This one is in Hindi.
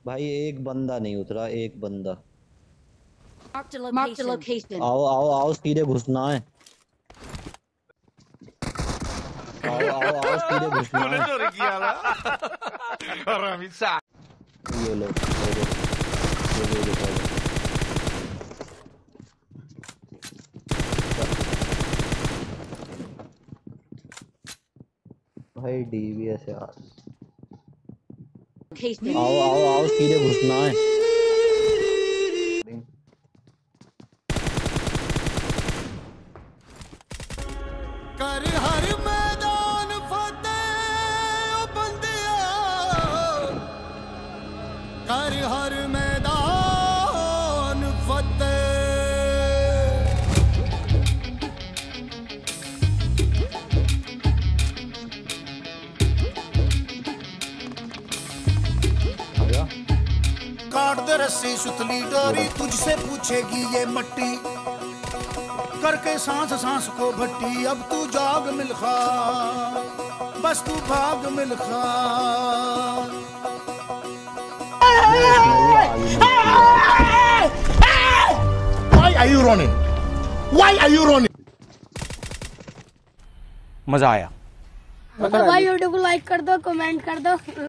भाई एक बंदा नहीं उतरा, एक बंदा। Marked a location. आओ आओ आओ, सीधे घुसना है। आओ आओ आओ, सीधे घुसना तूने है। चोरी किया था। ये लो, ये लो। भाई डीवीएस यार। Location. आओ आओ आओ, सीधे घुसना है। कर हर मैदान फतेह ओ बंदिया, कर हर मैदान फतेह। काट दे रस्सी सुतली डोरी, तुझसे पूछेगी ये मट्टी, करके सांस सांस को भट्टी। अब तू जाग मिल्खा, बस तू भाग Milkha. Why are you running? Why are you running? मजा आया। भाई वीडियो को लाइक कर दो, कमेंट कर दो।